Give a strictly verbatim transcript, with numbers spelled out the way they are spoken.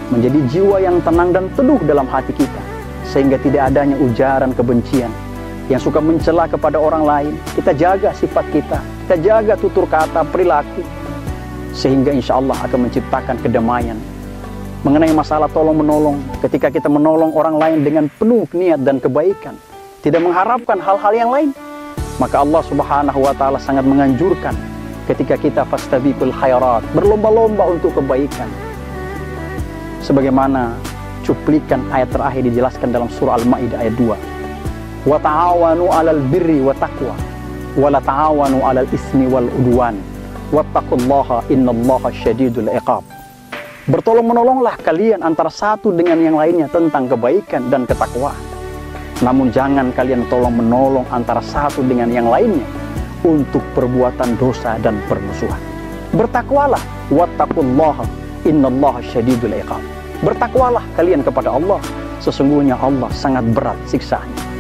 menjadi jiwa yang tenang dan teduh dalam hati kita, sehingga tidak adanya ujaran kebencian yang suka mencela kepada orang lain. Kita jaga sifat kita, kita jaga tutur kata, perilaku, sehingga insya Allah akan menciptakan kedamaian. Mengenai masalah tolong-menolong, ketika kita menolong orang lain dengan penuh niat dan kebaikan, tidak mengharapkan hal-hal yang lain, maka Allah Subhanahu wa Ta'ala sangat menganjurkan ketika kita fastabiqul khairat, berlomba-lomba untuk kebaikan. Sebagaimana cuplikan ayat terakhir dijelaskan dalam surah Al-Maidah ayat dua. Wa ta'awanu 'alal birri wa taqwa wa la ta'awanu 'alal ismi wal udwan wattaqullaha innallaha syadidul iqab. Bertolong-menolonglah kalian antara satu dengan yang lainnya tentang kebaikan dan ketakwaan. Namun jangan kalian tolong-menolong antara satu dengan yang lainnya untuk perbuatan dosa dan permusuhan. Bertakwalah, wattaqullaha innallaha syadidul iqab. Bertakwalah kalian kepada Allah, sesungguhnya Allah sangat berat siksanya.